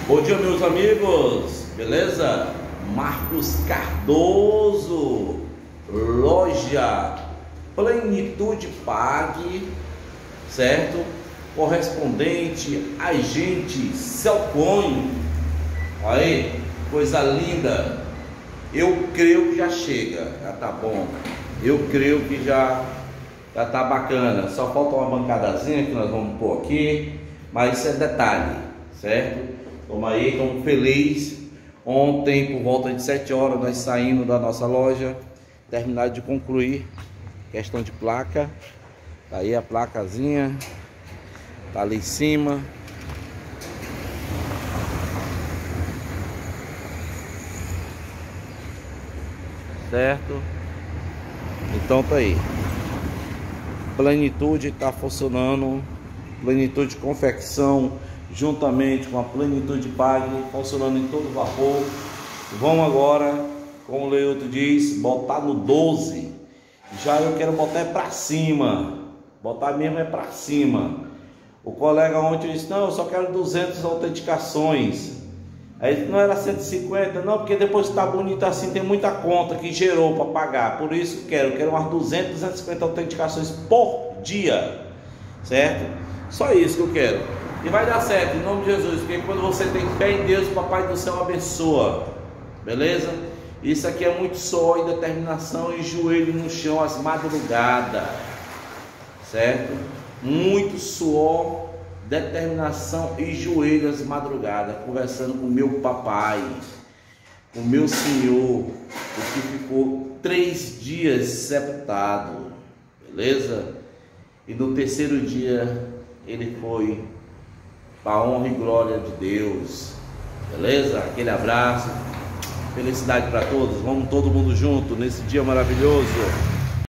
Bom dia, meus amigos, beleza? Marcos Cardoso, loja Plenitude Pague, certo? Correspondente, agente Celcoin. Olha aí, coisa linda. Eu creio que já chega, já tá bom. Eu creio que já tá bacana. Só falta uma bancadazinha que nós vamos pôr aqui, mas isso é detalhe, certo? Estamos aí, estamos felizes. Ontem, por volta de 7 horas, nós saímos da nossa loja, terminaram de concluir questão de placa. Tá aí a placazinha, tá ali em cima. Certo? Então tá aí. Plenitude tá funcionando. Plenitude Confecção, juntamente com a Plenitude Pague, funcionando em todo vapor. Vamos agora, como o Leuto diz, botar no 12. Já eu quero botar para cima. Botar mesmo é para cima. O colega ontem disse: não, eu só quero 200 autenticações. Aí não era 150, não, porque depois que tá bonito assim, tem muita conta que gerou para pagar. Por isso eu quero umas 200, 250 autenticações por dia, certo? Só isso que eu quero. E vai dar certo, em nome de Jesus, porque quando você tem fé em Deus, o Papai do Céu abençoa. Beleza? Isso aqui é muito suor e determinação e joelho no chão às madrugadas. Certo? Muito suor, determinação e joelho às madrugadas, conversando com meu papai, com meu Senhor, o que ficou 3 dias sepultado. Beleza? E no terceiro dia ele foi para a honra e glória de Deus. Beleza? Aquele abraço. Felicidade para todos. Vamos todo mundo junto nesse dia maravilhoso.